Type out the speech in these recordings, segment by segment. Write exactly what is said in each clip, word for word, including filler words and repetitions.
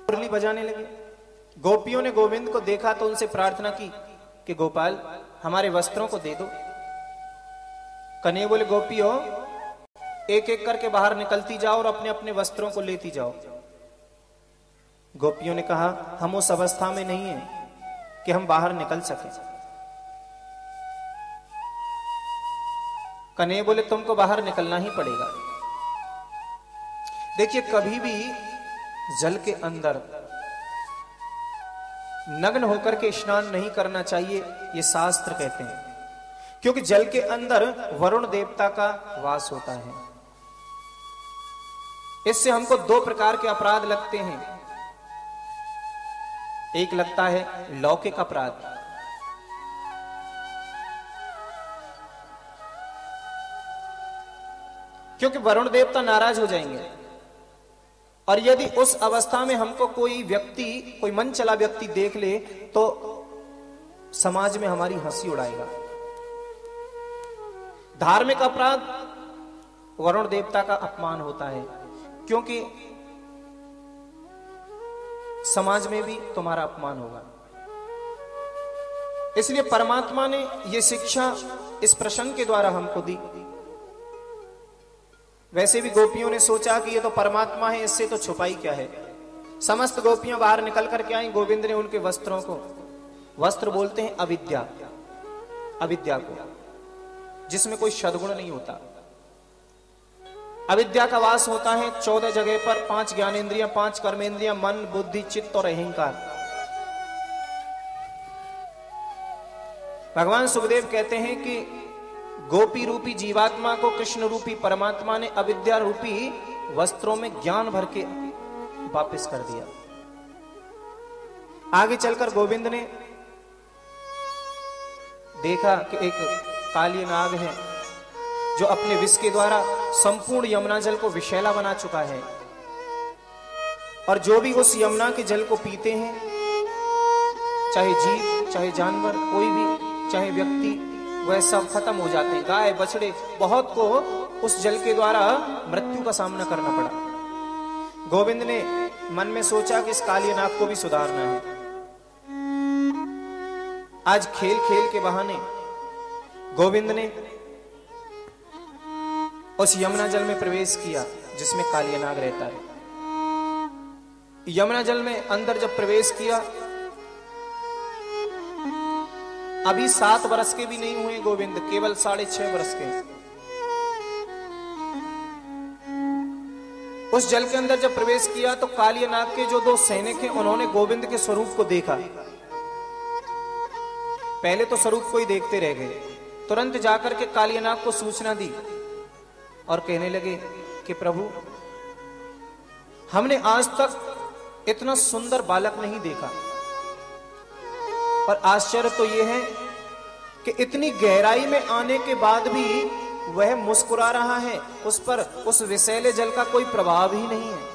मुरली बजाने लगे। गोपियों ने गोविंद को देखा तो उनसे प्रार्थना की कि गोपाल हमारे वस्त्रों को दे दो। कन्हैया बोले गोपियों एक एक करके बाहर निकलती जाओ और अपने अपने वस्त्रों को लेती जाओ। गोपियों ने कहा हम उस अवस्था में नहीं है कि हम बाहर निकल सके। कन्हैया बोले तुमको बाहर निकलना ही पड़ेगा। देखिए कभी भी जल के अंदर नग्न होकर के स्नान नहीं करना चाहिए, ये शास्त्र कहते हैं, क्योंकि जल के अंदर वरुण देवता का वास होता है। इससे हमको दो प्रकार के अपराध लगते हैं। एक लगता है लौकिक अपराध, क्योंकि वरुण देवता नाराज हो जाएंगे, और यदि उस अवस्था में हमको कोई व्यक्ति, कोई मन चला व्यक्ति देख ले तो समाज में हमारी हंसी उड़ाएगा। धार्मिक अपराध वरुण देवता का अपमान होता है, क्योंकि समाज में भी तुम्हारा अपमान होगा। इसलिए परमात्मा ने यह शिक्षा इस प्रसंग के द्वारा हमको दी। वैसे भी गोपियों ने सोचा कि ये तो परमात्मा है, इससे तो छुपाई क्या है। समस्त गोपियां बाहर निकल करके आई। गोविंद ने उनके वस्त्रों को, वस्त्र बोलते हैं अविद्या, अविद्या को, जिसमें कोई सद्गुण नहीं होता। अविद्या का वास होता है चौदह जगह पर, पांच ज्ञानेंद्रियां, पांच कर्मेंद्रियां, मन, बुद्धि, चित्त और अहंकार। भगवान सुखदेव कहते हैं कि गोपी रूपी जीवात्मा को कृष्ण रूपी परमात्मा ने अविद्या रूपी वस्त्रों में ज्ञान भर के वापस कर दिया। आगे चलकर गोविंद ने देखा कि एक काली नाग है जो अपने विष के द्वारा संपूर्ण यमुना जल को विषैला बना चुका है, और जो भी उस यमुना के जल को पीते हैं, चाहे जीव, चाहे जानवर, कोई भी, चाहे व्यक्ति, वह सब खत्म हो जाते हैं। गाय, बछड़े, बहुत को उस जल के द्वारा मृत्यु का सामना करना पड़ा। गोविंद ने मन में सोचा कि इस काली नाग को भी सुधारना है। आज खेल खेल के बहाने गोविंद ने उस यमुना जल में प्रवेश किया जिसमें काली नाग रहता है। यमुना जल में अंदर जब प्रवेश किया, अभी सात वर्ष के भी नहीं हुए गोविंद, केवल साढ़े छह वर्ष के। उस जल के अंदर जब प्रवेश किया तो काली नाग के जो दो सैनिक हैं उन्होंने गोविंद के स्वरूप को देखा। पहले तो स्वरूप को ही देखते रह गए, तुरंत जाकर के काली नाग को सूचना दी और कहने लगे कि प्रभु हमने आज तक इतना सुंदर बालक नहीं देखा, पर आश्चर्य तो यह है कि इतनी गहराई में आने के बाद भी वह मुस्कुरा रहा है, उस पर उस विषैले जल का कोई प्रभाव ही नहीं है।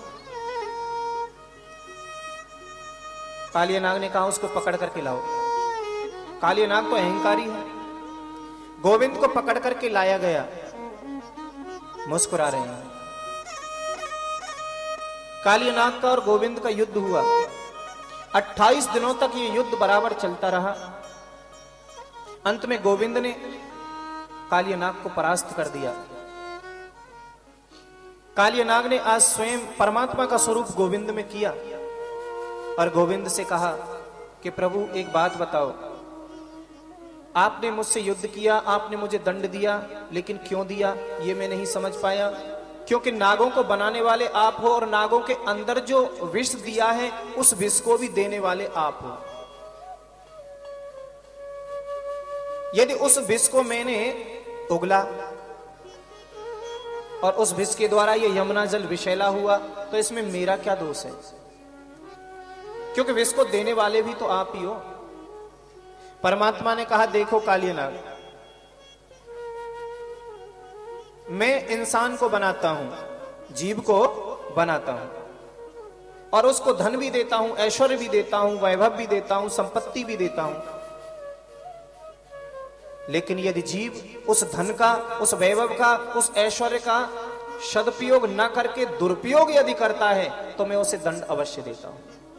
काली नाग ने कहा उसको पकड़ करके लाओ। काली नाग तो अहंकारी है। गोविंद को पकड़ करके लाया गया, मुस्कुरा रहे हैं। काली नाग का और गोविंद का युद्ध हुआ। अट्ठाईस दिनों तक ये युद्ध बराबर चलता रहा। अंत में गोविंद ने काली नाग को परास्त कर दिया। काली नाग ने आज स्वयं परमात्मा का स्वरूप गोविंद में किया और गोविंद से कहा कि प्रभु एक बात बताओ, आपने मुझसे युद्ध किया, आपने मुझे दंड दिया, लेकिन क्यों दिया ये मैं नहीं समझ पाया। क्योंकि नागों को बनाने वाले आप हो और नागों के अंदर जो विष दिया है उस विष को भी देने वाले आप हो। यदि उस विष को मैंने उगला और उस विष के द्वारा ये यमुना जल विषैला हुआ तो इसमें मेरा क्या दोष है? क्योंकि विष को देने वाले भी तो आप ही हो। परमात्मा ने कहा देखो काली नाग, मैं इंसान को बनाता हूं, जीव को बनाता हूं और उसको धन भी देता हूं, ऐश्वर्य भी देता हूं, वैभव भी देता हूं, संपत्ति भी देता हूं। लेकिन यदि जीव उस धन का, उस वैभव का, उस ऐश्वर्य का सदुपयोग न करके दुरुपयोग यदि करता है तो मैं उसे दंड अवश्य देता हूं।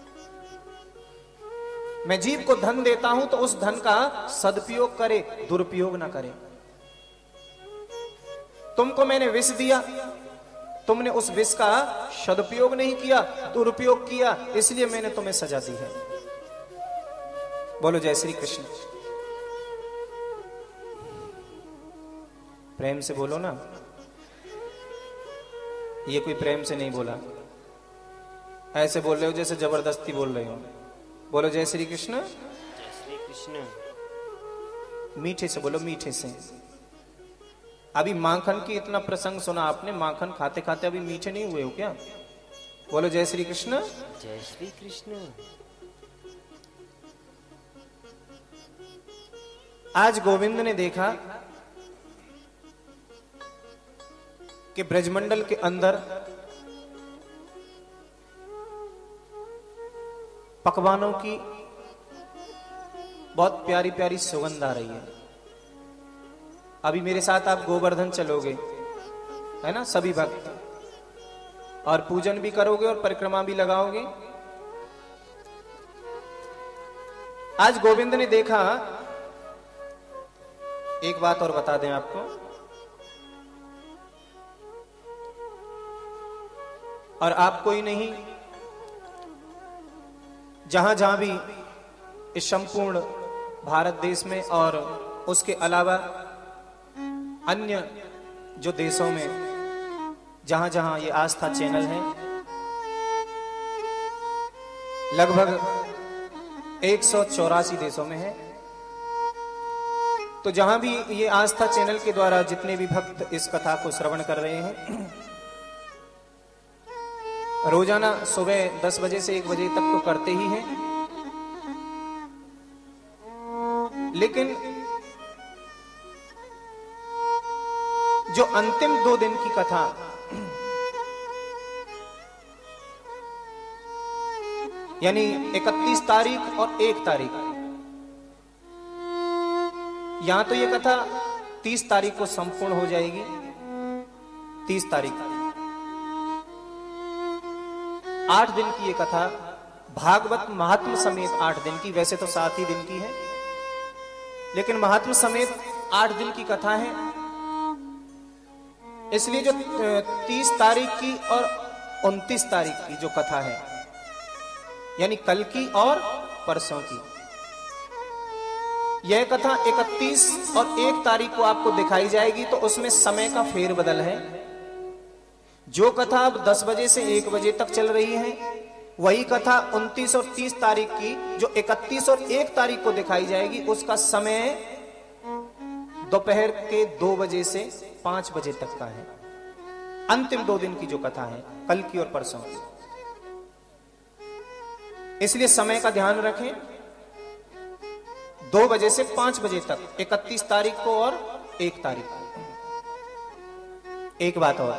मैं जीव को धन देता हूं तो उस धन का सदुपयोग करे, दुरुपयोग ना करे। तुमको मैंने विष दिया, तुमने उस विष का सदुपयोग नहीं किया, दुरुपयोग किया, इसलिए मैंने तुम्हें सजा दी है। बोलो जय श्री कृष्ण। प्रेम से बोलो ना, ये कोई प्रेम से नहीं बोला, ऐसे बोल रहे हो जैसे जबरदस्ती बोल रहे हो। बोलो जय श्री कृष्ण। जय श्री कृष्ण। मीठे से बोलो, मीठे से। अभी माखन की इतना प्रसंग सुना आपने, माखन खाते खाते अभी मीठे नहीं हुए हो क्या? बोलो जय श्री कृष्ण। जय श्री कृष्ण। आज गोविंद ने देखा कि ब्रजमंडल के अंदर पकवानों की बहुत प्यारी प्यारी सुगंध आ रही है। अभी मेरे साथ आप गोवर्धन चलोगे, है ना, सभी भक्त, और पूजन भी करोगे और परिक्रमा भी लगाओगे। आज गोविंद ने देखा, एक बात और बता दें आपको, और आपको ही नहीं, जहां जहां भी इस संपूर्ण भारत देश में और उसके अलावा अन्य जो देशों में जहां जहां ये आस्था चैनल है, लगभग एक सौ चौरासी देशों में है, तो जहां भी ये आस्था चैनल के द्वारा जितने भी भक्त इस कथा को श्रवण कर रहे हैं, रोजाना सुबह दस बजे से एक बजे तक तो करते ही हैं, लेकिन जो अंतिम दो दिन की कथा, यानी इकतीस तारीख और एक तारीख, यहां तो ये कथा तीस तारीख को संपूर्ण हो जाएगी। तीस तारीख आठ दिन की ये कथा, भागवत महात्म समेत आठ दिन की, वैसे तो सात ही दिन की है, लेकिन महात्म समेत आठ दिन की कथा है। इसलिए जो तीस तारीख की और उनतीस तारीख की जो कथा है, यानी कल की और परसों की, यह कथा इकतीस और एक तारीख को आपको दिखाई जाएगी, तो उसमें समय का फेरबदल है। जो कथा अब दस बजे से एक बजे तक चल रही है, वही कथा उनतीस और तीस तारीख की जो इकतीस और एक तारीख को दिखाई जाएगी, उसका समय दोपहर के दो बजे से पांच बजे तक का है। अंतिम दो दिन की जो कथा है, कल की और परसों की, इसलिए समय का ध्यान रखें। दो बजे से पांच बजे तक, इकतीस तारीख को और एक तारीख को। एक बात और,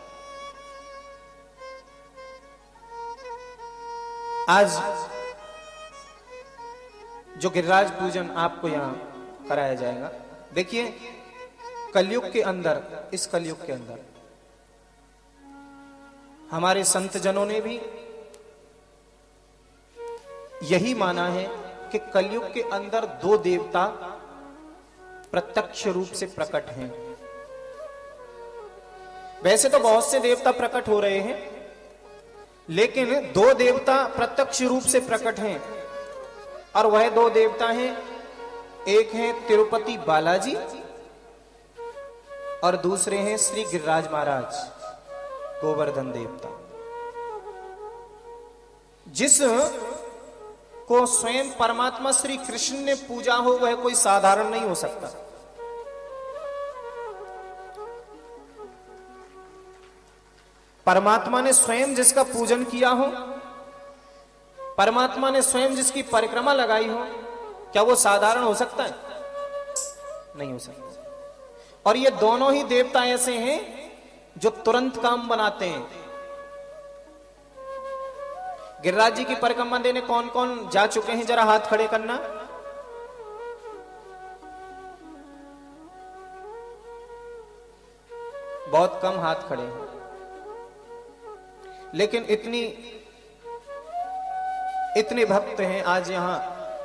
आज जो गिरिराज पूजन आपको यहां कराया जाएगा, देखिए कलयुग के अंदर, इस कलयुग के अंदर हमारे संत जनों ने भी यही माना है कि कलयुग के अंदर दो देवता प्रत्यक्ष रूप से प्रकट हैं। वैसे तो बहुत से देवता प्रकट हो रहे हैं, लेकिन दो देवता प्रत्यक्ष रूप से प्रकट हैं, और वह दो देवता हैं, एक हैं तिरुपति बालाजी और दूसरे हैं श्री गिरिराज महाराज, गोवर्धन देवता। जिस को स्वयं परमात्मा श्री कृष्ण ने पूजा हो, वह कोई साधारण नहीं हो सकता। परमात्मा ने स्वयं जिसका पूजन किया हो, परमात्मा ने स्वयं जिसकी परिक्रमा लगाई हो, क्या वो साधारण हो सकता है? नहीं हो सकता। और ये दोनों ही देवता ऐसे हैं जो तुरंत काम बनाते हैं। गिरिराज जी की परिक्रमा देने कौन कौन जा चुके हैं, जरा हाथ खड़े करना। बहुत कम हाथ खड़े हैं, लेकिन इतनी इतने भक्त हैं आज यहां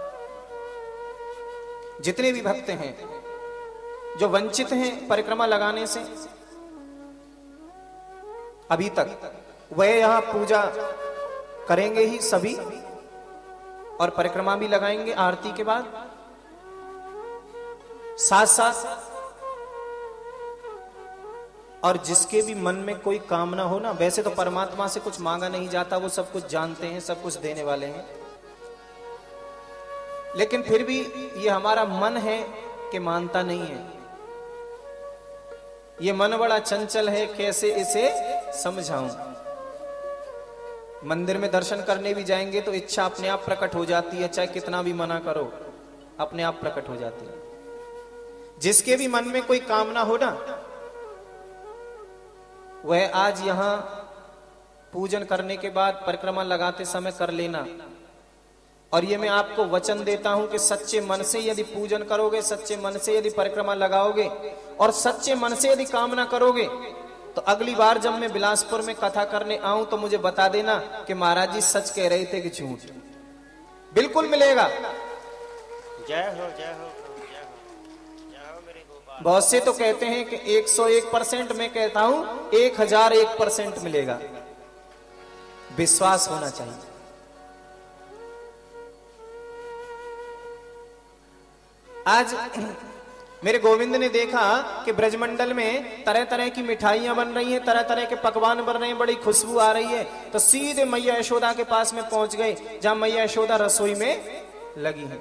जितने भी भक्त हैं जो वंचित हैं परिक्रमा लगाने से अभी तक, वह यहां पूजा करेंगे ही सभी और परिक्रमा भी लगाएंगे आरती के बाद। साथ साथ और जिसके भी मन में कोई कामना हो ना, वैसे तो परमात्मा से कुछ मांगा नहीं जाता, वो सब कुछ जानते हैं, सब कुछ देने वाले हैं, लेकिन फिर भी ये हमारा मन है कि मानता नहीं है। ये मन बड़ा चंचल है, कैसे इसे समझाऊं। मंदिर में दर्शन करने भी जाएंगे तो इच्छा अपने आप प्रकट हो जाती है, चाहे कितना भी मना करो, अपने आप प्रकट हो जाती है। जिसके भी मन में कोई कामना हो ना, वह आज यहां पूजन करने के बाद परिक्रमा लगाते समय कर लेना। और ये मैं आपको वचन देता हूं कि सच्चे मन से यदि पूजन करोगे, सच्चे मन से यदि परिक्रमा लगाओगे और सच्चे मन से यदि कामना करोगे, तो अगली बार जब मैं बिलासपुर में कथा करने आऊं तो मुझे बता देना कि महाराज जी सच कह रहे थे कि झूठ। बिल्कुल मिलेगा। जय हो जय हो जय हो जय हो मेरे गोपाल। बहुत से तो कहते हैं कि एक सौ एक परसेंट, मैं कहता हूं एक हजार एक परसेंट मिलेगा। विश्वास होना चाहिए। आज मेरे गोविंद ने देखा कि ब्रजमंडल में तरह तरह की मिठाइयां बन रही हैं, तरह तरह के पकवान बन रहे हैं, बड़ी खुशबू आ रही है, तो सीधे मैया यशोदा के पास में पहुंच गए जहां मैया यशोदा रसोई में लगी है।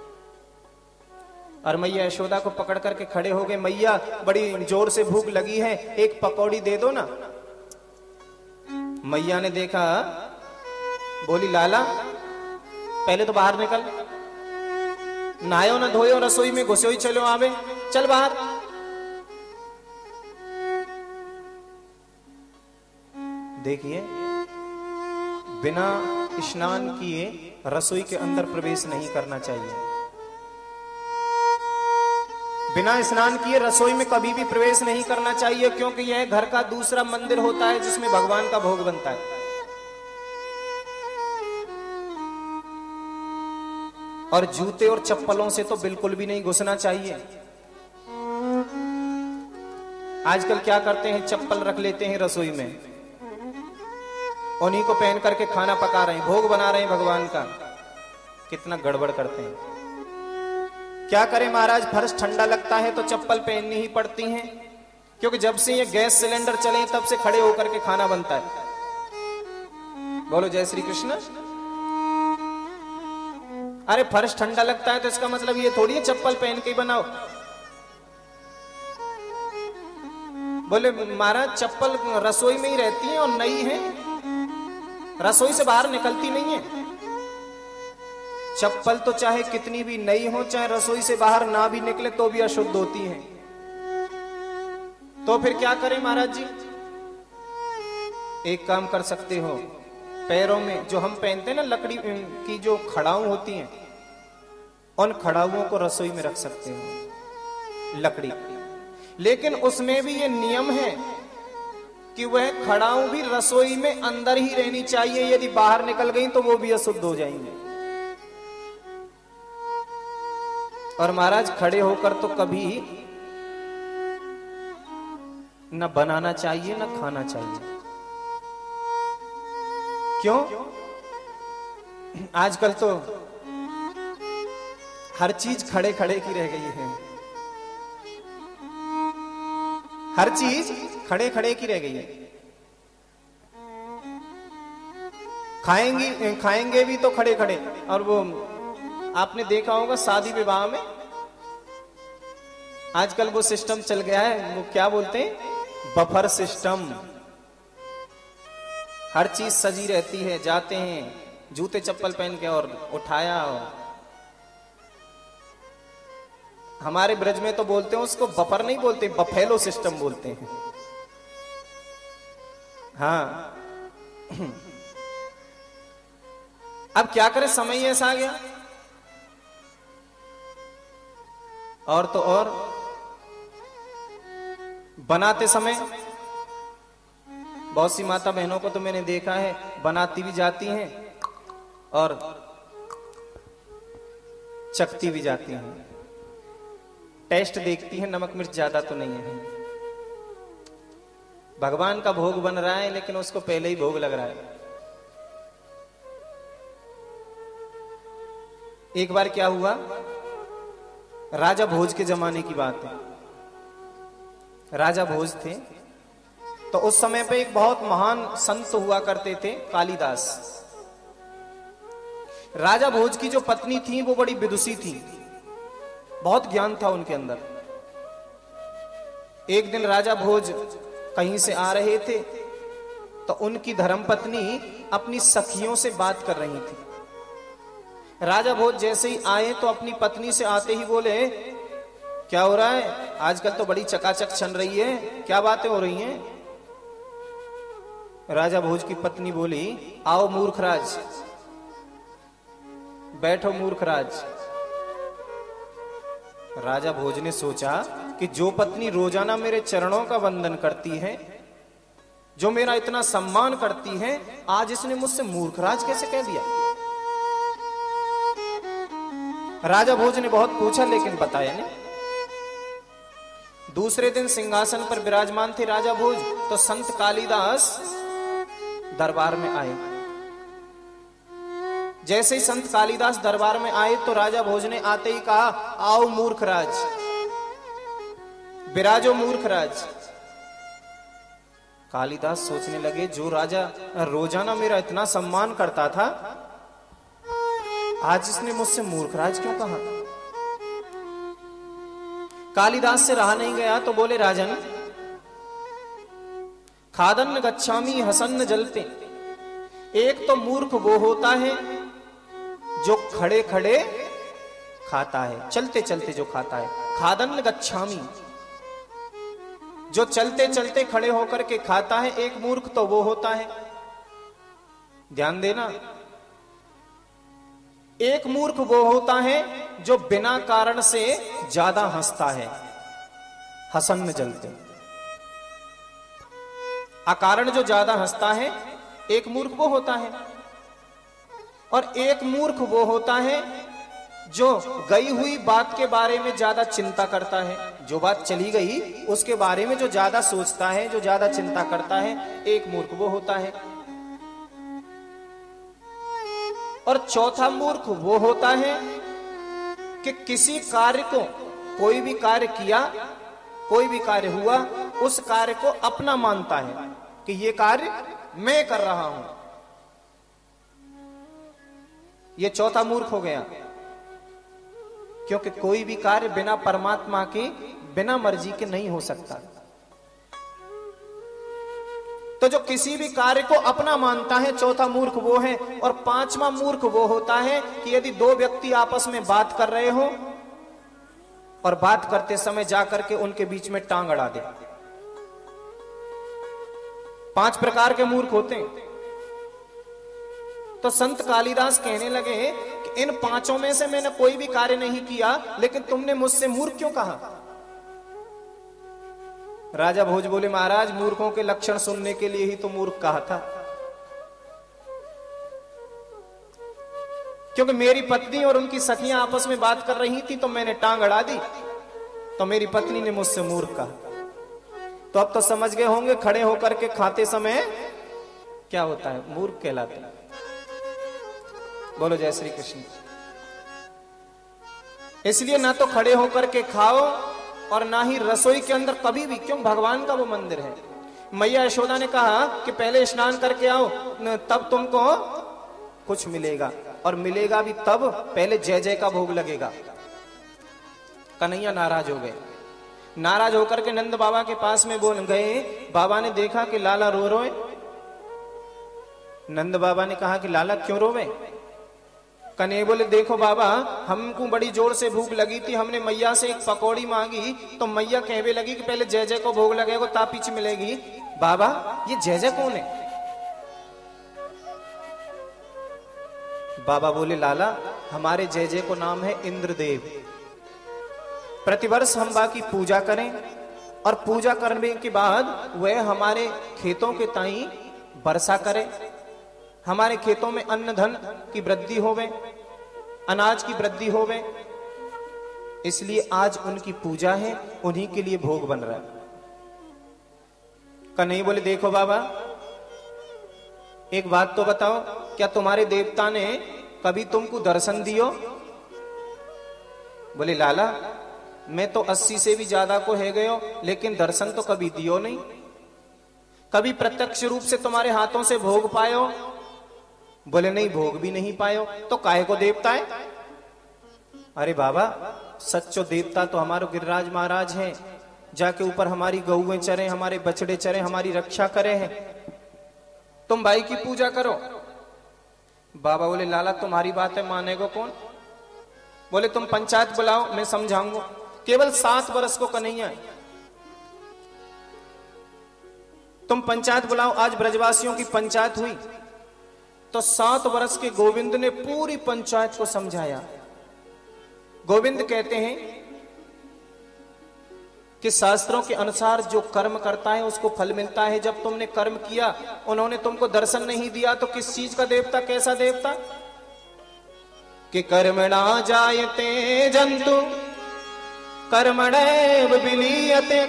और मैया यशोदा को पकड़ करके खड़े हो गए, मैया बड़ी जोर से भूख लगी है, एक पकौड़ी दे दो ना। मैया ने देखा, बोली लाला पहले तो बाहर निकल, नहायो ना धोयो, रसोई में घुसो ही चलो आवे, चल बाहर। देखिए, बिना स्नान किए रसोई के अंदर प्रवेश नहीं करना चाहिए। बिना स्नान किए रसोई में कभी भी प्रवेश नहीं करना चाहिए, क्योंकि यह घर का दूसरा मंदिर होता है जिसमें भगवान का भोग बनता है। और जूते और चप्पलों से तो बिल्कुल भी नहीं घुसना चाहिए। आजकल क्या करते हैं, चप्पल रख लेते हैं रसोई में, उन्हीं को पहन करके खाना पका रहे हैं, भोग बना रहे हैं भगवान का। कितना गड़बड़ करते हैं। क्या करें महाराज, फर्श ठंडा लगता है तो चप्पल पहननी ही पड़ती हैं, क्योंकि जब से ये गैस सिलेंडर चले तब से खड़े होकर के खाना बनता है। बोलो जय श्री कृष्ण। अरे फर्श ठंडा लगता है तो इसका मतलब ये थोड़ी है चप्पल पहन के ही बनाओ। बोले महाराज चप्पल रसोई में ही रहती है और नई है, रसोई से बाहर निकलती नहीं है। चप्पल तो चाहे कितनी भी नई हो, चाहे रसोई से बाहर ना भी निकले तो भी अशुद्ध होती है। तो फिर क्या करें महाराज जी? एक काम कर सकते हो, पैरों में जो हम पहनते हैं ना लकड़ी की जो खड़ाऊ होती हैं, उन खड़ाऊओं को रसोई में रख सकते हो, लकड़ी। लेकिन उसमें भी ये नियम है कि वह खड़ाऊ भी रसोई में अंदर ही रहनी चाहिए, यदि बाहर निकल गई तो वो भी अशुद्ध हो जाएंगे। और महाराज खड़े होकर तो कभी न बनाना चाहिए न खाना चाहिए। क्यों? आजकल तो हर चीज खड़े खड़े की रह गई है, हर चीज खड़े खड़े की रह गई है। खाएंगे खाएंगे भी तो खड़े खड़े। और वो आपने देखा होगा शादी विवाह में आजकल वो सिस्टम चल गया है, वो क्या बोलते हैं, बफर सिस्टम। हर चीज सजी रहती है, जाते हैं जूते चप्पल पहन के और उठाया। हमारे ब्रज में तो बोलते हैं उसको बफर नहीं बोलते, बफेलो सिस्टम बोलते हैं। हाँ अब क्या करें, समय ऐसा आ गया। और तो और बनाते समय बहुत सी माता बहनों को तो मैंने देखा है, बनाती भी जाती हैं और चखती भी जाती हैं। टेस्ट देखती है नमक मिर्च ज्यादा तो नहीं है। भगवान का भोग बन रहा है लेकिन उसको पहले ही भोग लग रहा है। एक बार क्या हुआ, राजा भोज के जमाने की बात है। राजा भोज थे तो उस समय पे एक बहुत महान संत हुआ करते थे, कालिदास। राजा भोज की जो पत्नी थी वो बड़ी विदुषी थी, बहुत ज्ञान था उनके अंदर। एक दिन राजा भोज कहीं से आ रहे थे तो उनकी धर्मपत्नी अपनी सखियों से बात कर रही थी। राजा भोज जैसे ही आए तो अपनी पत्नी से आते ही बोले, क्या हो रहा है, आजकल तो बड़ी चकाचक चल रही है, क्या बातें हो रही हैं? राजा भोज की पत्नी बोली, आओ मूर्खराज, बैठो मूर्खराज। राजा भोज ने सोचा कि जो पत्नी रोजाना मेरे चरणों का वंदन करती है, जो मेरा इतना सम्मान करती है, आज इसने मुझसे मूर्खराज कैसे कह दिया? राजा भोज ने बहुत पूछा लेकिन बताया नहीं। दूसरे दिन सिंहासन पर विराजमान थे राजा भोज, तो संत कालिदास दरबार में आए। जैसे ही संत कालिदास दरबार में आए तो राजा भोज ने आते ही कहा, आओ मूर्खराज, विराजो मूर्खराज। कालिदास सोचने लगे, जो राजा रोजाना मेरा इतना सम्मान करता था, आज इसने मुझसे मूर्खराज क्यों कहा? कालिदास से रहा नहीं गया तो बोले, राजन, खादन्न गच्छामी हसन्न जलते। एक तो मूर्ख वो होता है जो खड़े खड़े खाता है, चलते चलते जो खाता है, खादन्न गच्छामी, जो चलते चलते खड़े होकर के खाता है। एक मूर्ख तो वो होता है, ध्यान देना, एक मूर्ख वो होता है जो बिना कारण से ज्यादा हंसता है, हसन्न जलते। अकारण जो ज्यादा हंसता है, एक मूर्ख वो होता है। और एक मूर्ख वो होता है जो गई हुई बात के बारे में ज्यादा चिंता करता है, जो बात चली गई उसके बारे में जो ज्यादा सोचता है, जो ज्यादा चिंता करता है, एक मूर्ख वो होता है। और चौथा मूर्ख वो होता है कि किसी कार्य को, कोई भी कार्य किया, कोई भी कार्य हुआ, उस कार्य को अपना मानता है कि ये कार्य मैं कर रहा हूं। ये चौथा मूर्ख हो गया, क्योंकि कोई भी कार्य बिना परमात्मा के, बिना मर्जी के नहीं हो सकता। तो जो किसी भी कार्य को अपना मानता है, चौथा मूर्ख वो है। और पांचवा मूर्ख वो होता है कि यदि दो व्यक्ति आपस में बात कर रहे हो और बात करते समय जाकर के उनके बीच में टांग अड़ा दे। पांच प्रकार के मूर्ख होते हैं। तो संत कालिदास कहने लगे कि इन पांचों में से मैंने कोई भी कार्य नहीं किया, लेकिन तुमने मुझसे मूर्ख क्यों कहा? राजा भोज बोले, महाराज, मूर्खों के लक्षण सुनने के लिए ही तो मूर्ख कहा था। क्योंकि मेरी पत्नी और उनकी सखियां आपस में बात कर रही थी तो मैंने टांग अड़ा दी, तो मेरी पत्नी ने मुझसे मूर्ख कहा। तो अब तो समझ गए होंगे खड़े होकर के खाते समय क्या होता है, मूर्ख कहलाते हैं। बोलो जय श्री कृष्ण। इसलिए ना तो खड़े होकर के खाओ और ना ही रसोई के अंदर कभी भी, क्यों, भगवान का वो मंदिर है। मैया यशोदा ने कहा कि पहले स्नान करके आओ, तब तुमको कुछ मिलेगा, और मिलेगा भी तब, पहले जय जय का भोग लगेगा। कन्हैया नाराज हो गए। नाराज होकर के नंद बाबा के पास में बोल गए। बाबा ने देखा कि लाला रो रोए। नंद बाबा ने कहा कि लाला क्यों रोवे? कन्हैया बोले, देखो बाबा, हमको बड़ी जोर से भूख लगी थी, हमने मैया से एक पकौड़ी मांगी तो मैया कहने लगी कि पहले जय जय को भोग लगेगा ता पीछ मिलेगी। बाबा, ये जय जय कौन है? बाबा बोले, लाला, हमारे जय जय को नाम है इंद्रदेव। प्रतिवर्ष हम बाकी पूजा करें और पूजा करने के बाद वह हमारे खेतों के ताई वर्षा करे, हमारे खेतों में अन्न धन की वृद्धि होवे, अनाज की वृद्धि होवे। इसलिए आज उनकी पूजा है, उन्हीं के लिए भोग बन रहा है। कन्हैया बोले देखो बाबा, एक बात तो बताओ, क्या तुम्हारे देवता ने कभी तुमको दर्शन दियो? बोले लाला, मैं तो अस्सी से भी ज्यादा को है गयो, लेकिन दर्शन तो कभी दियो नहीं। कभी प्रत्यक्ष रूप से तुम्हारे हाथों से भोग पायो? बोले नहीं, भोग भी नहीं पायो, तो काहे को देवता है? अरे बाबा, सच्चो देवता तो हमारे गिरिराज महाराज हैं, जाके ऊपर हमारी गौएं चरे, हमारे बछड़े चरे, हमारी रक्षा करे हैं। तुम भाई की पूजा करो। बाबा बोले लाला, तुम्हारी बात है, मानेगो कौन? बोले तुम पंचायत बुलाओ, मैं समझाऊंगा। केवल सात वर्ष को कन्हैया है, तुम पंचायत बुलाओ। आज ब्रजवासियों की पंचायत हुई तो सात वर्ष के गोविंद ने पूरी पंचायत को समझाया। गोविंद कहते हैं कि शास्त्रों के अनुसार जो कर्म करता है उसको फल मिलता है। जब तुमने कर्म किया, उन्होंने तुमको दर्शन नहीं दिया, तो किस चीज का देवता, कैसा देवता? कि कर्मणा जायते जंतु कर्मणैव विलीयते,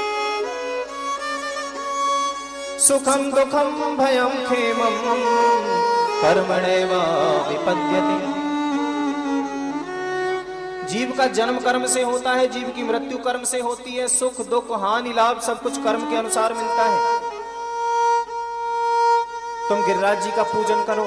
सुखम दुखम भयम खेमम कर्मणैव विपद्यते। जीव का जन्म कर्म से होता है, जीव की मृत्यु कर्म से होती है, सुख दुख हानि लाभ सब कुछ कर्म के अनुसार मिलता है। तुम गिरिराज जी का पूजन करो,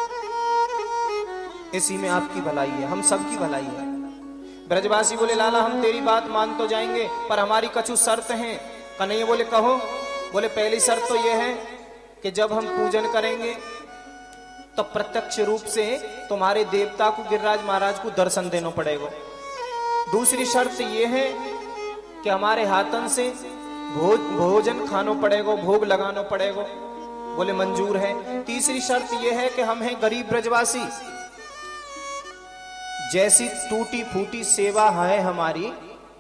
इसी में आपकी भलाई है, हम सबकी भलाई है। ब्रजवासी बोले लाला, हम तेरी बात मान तो जाएंगे, पर हमारी कछु शर्त हैं। कन्हैया बोले कहो। बोले पहली शर्त तो यह है कि जब हम पूजन करेंगे तो प्रत्यक्ष रूप से तुम्हारे देवता को, गिरिराज महाराज को दर्शन देना पड़ेगा। दूसरी शर्त यह है कि हमारे हाथन से भोज भोजन खाना पड़ेगा, भोग लगाना पड़ेगा। बोले मंजूर है। तीसरी शर्त यह है कि हम हैं गरीब ब्रजवासी, जैसी टूटी फूटी सेवा है हमारी,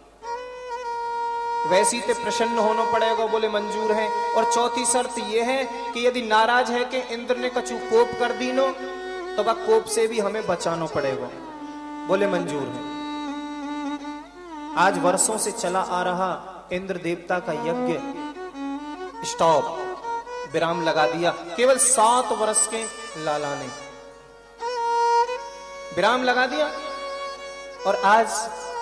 वैसी ते प्रसन्न होना पड़ेगा। बोले मंजूर है। और चौथी शर्त यह है कि यदि नाराज है कि इंद्र ने कछु कोप कर दी नो, तो वह कोप से भी हमें बचाना पड़ेगा। बोले मंजूर है। आज वर्षों से चला आ रहा इंद्र देवता का यज्ञ स्टॉप, विराम लगा दिया। केवल सात वर्ष के लाला ने विराम लगा दिया। और आज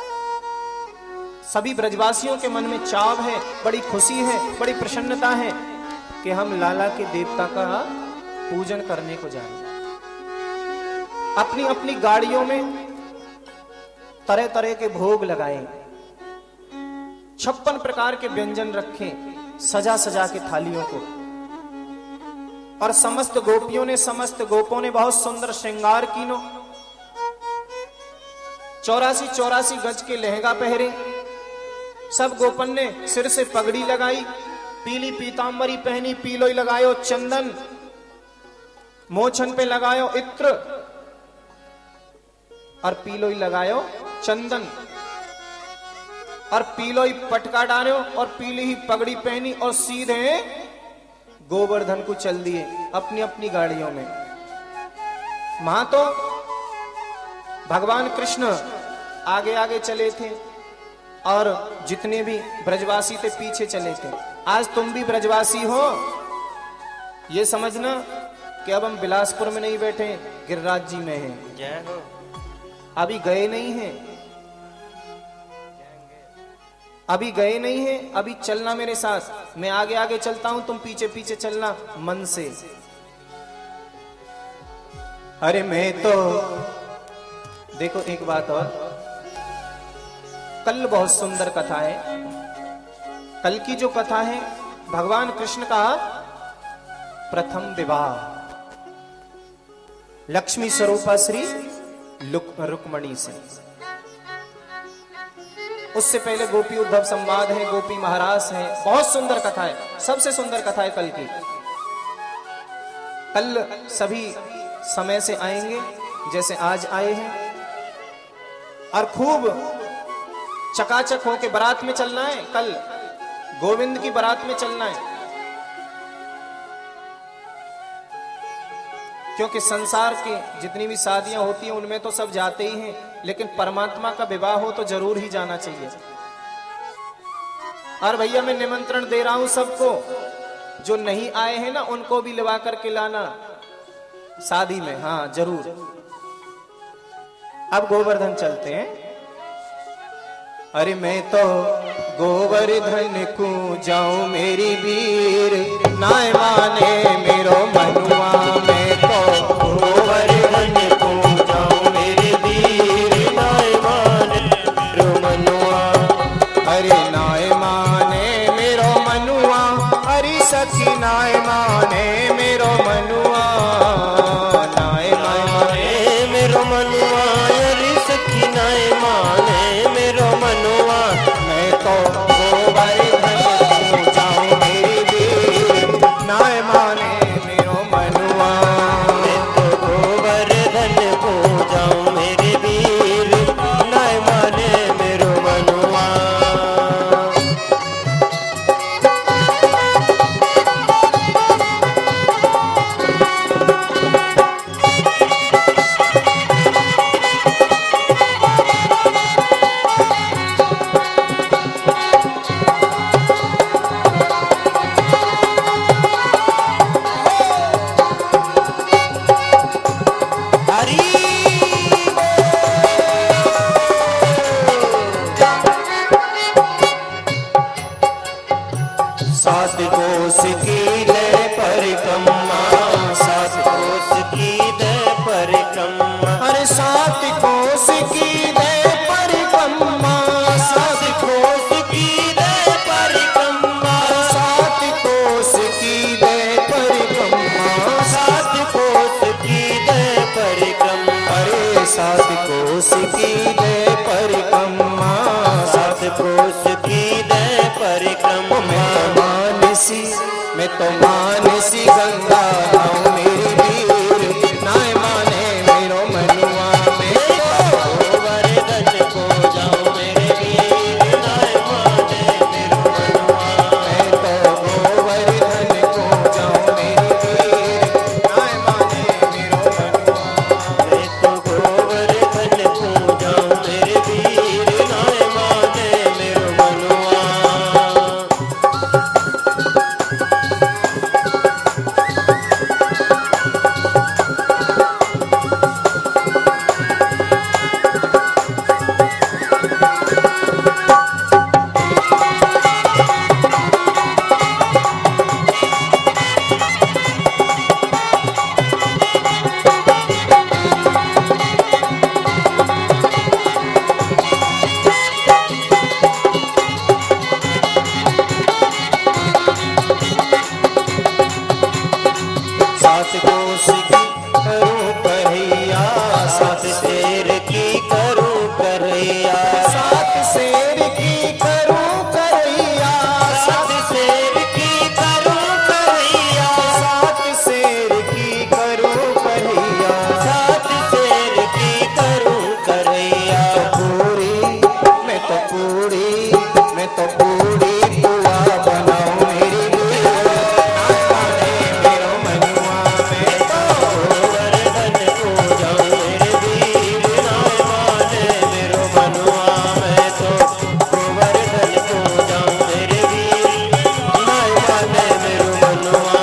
सभी ब्रजवासियों के मन में चाव है, बड़ी खुशी है, बड़ी प्रसन्नता है कि हम लाला के देवता का पूजन करने को जाएंगे। अपनी अपनी गाड़ियों में तरह तरह के भोग लगाएं, छप्पन प्रकार के व्यंजन रखें, सजा सजा के थालियों को। और समस्त गोपियों ने, समस्त गोपों ने बहुत सुंदर श्रृंगार कीनो। चौरासी चौरासी गज के लहंगा पहरे, सब गोपन ने सिर से पगड़ी लगाई, पीली पीतांबरी पहनी, पीलोई लगायो चंदन, मोछन पे लगायो इत्र और पीलोई लगायो चंदन, और पीलोई पटका डालो और पीली ही पगड़ी पहनी और सीधे गोवर्धन को चल दिए अपनी अपनी गाड़ियों में। वहां तो भगवान कृष्ण आगे आगे चले थे और जितने भी ब्रजवासी थे पीछे चले थे। आज तुम भी ब्रजवासी हो, ये समझना कि अब हम बिलासपुर में नहीं बैठे, गिरिराज जी में हैं। जय हो। अभी गए नहीं हैं, अभी गए नहीं हैं, अभी चलना मेरे साथ। मैं आगे आगे चलता हूं, तुम पीछे पीछे चलना मन से। अरे मैं तो देखो एक बात और, कल बहुत सुंदर कथा है। कल की जो कथा है भगवान कृष्ण का प्रथम विवाह लक्ष्मी स्वरूपा श्री रुक्मणी से। उससे पहले गोपी उद्धव संवाद है, गोपी महाराज है, बहुत सुंदर कथा है, सबसे सुंदर कथा है कल की। कल सभी समय से आएंगे जैसे आज आए हैं, और खूब चकाचक होके बारात में चलना है। कल गोविंद की बारात में चलना है। क्योंकि संसार की जितनी भी शादियां होती हैं उनमें तो सब जाते ही हैं, लेकिन परमात्मा का विवाह हो तो जरूर ही जाना चाहिए। और भैया मैं निमंत्रण दे रहा हूं सबको, जो नहीं आए हैं ना उनको भी लिवा करके लाना शादी में, हाँ जरूर। अब गोवर्धन चलते हैं। अरे मैं तो गोवर्धन को जाऊं मेरी वीर, नाय माने मेरो मनुआ। मैं तो गोवर्धन को जाऊं मेरी वीर, नाय माने मेरो मनुआ। अरे नाय माने मेरो मनुआ, अरे सखी नाय माने मेरो मनुआ। नाय माने मेरो मनुआ, अरे सखी नाय माने मेरो मनुआ। मैं तो गोवर्धन को जाऊं मेरी वीर, नाय माने मेरो मनुआ। मैं तो गोवर्धन को जाऊं मेरी वीर, नाय माने मेरो मनुआ। सात कोस की दे परिक्रमा, सात कोस की दे परिक्रमा। अरे सात कोस की दे परिक्रमा, सात कोस की दे परिक्रमा। सात कोस की दे परिक्रमा, सात कोस की दे परिक्रमा। अरे सात कोस की दे परिक्रमा, सात कोस की दे परिक्रमा। मानसी मैं तो मानसी गंगा हूँ मेरी वीर, नाय माने मेरो मनुआ। मैं तो गोवर्धन को जाऊँ मेरे वीर, नाय माने मेरो मनुआ। मैं तो गोवर्धन को जाऊँ मेरी वीर, नाय माने मेरो मनुआ। मैं तो गोवर्धन को जाऊँ मेरे वीर, नाय माने मेरो मनुआ। सात कोस की करूं कन्हैया, सात शेर की करूं कन्हैया। सात शेर की करूं कन्हैया, सात शेर की करूं कन्हैया। सात शेर की करूं कन्हैया, सात शेर की करूं कन्हैया। पूरी मैं तो पूरी मैं तो पूरी पुआ बनाऊं मेरी वीर, नाय माने मेरो मनुआ। मैं तो गोवर्धन को जाऊं मेरे वीर, नाय माने मेरो मनुआ। मैं तो गोवर्धन को जाऊं मेरे वीर, नाय माने मेरो मनुआ।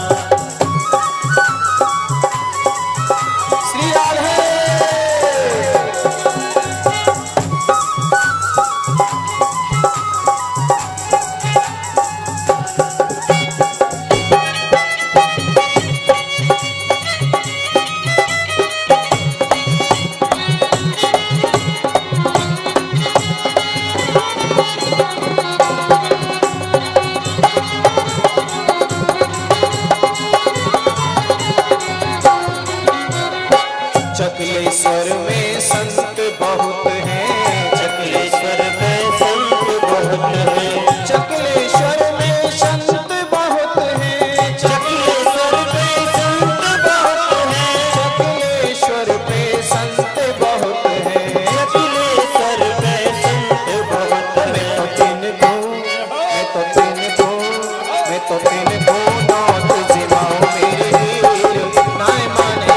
श्री राधे। चकलेश्वर में संत बहुत हैं, चकलेश्वर में संत बहुत हैं। चकलेश्वर में संत बहुत हैं, चकलेश्वर में संत बहुत हैं। चकलेश्वर में संत बहुत हैं, चकलेश्वर में संत बहुत हैं। मैं तो तीन को मैं तो तीन को मैं तो तीन को नाथ जिमाऊं मेरे वीर, नाय माने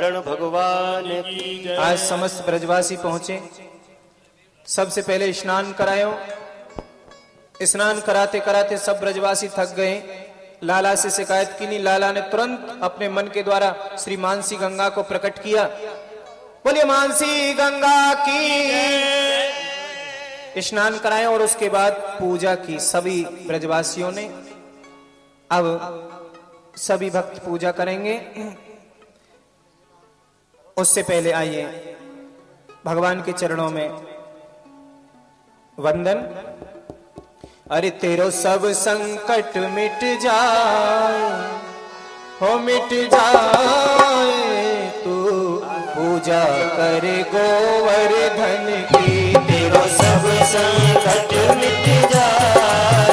वरण भगवान की जय। आज समस्त ब्रजवासी पहुंचे, सबसे पहले स्नान करायो। स्नान कराते कराते सब ब्रजवासी थक गए। लाला से शिकायत की नहीं, लाला ने तुरंत अपने मन के द्वारा श्री मानसी गंगा को प्रकट किया। बोलिए मानसी गंगा की। स्नान कराए और उसके बाद पूजा की सभी ब्रजवासियों ने। अब सभी भक्त पूजा करेंगे। उससे पहले आइए भगवान के चरणों में वंदन। अरे तेरो सब संकट मिट जाए, हो मिट जाए, तू पूजा करे गोवर्धन की। तेरो सब संकट मिट जाए,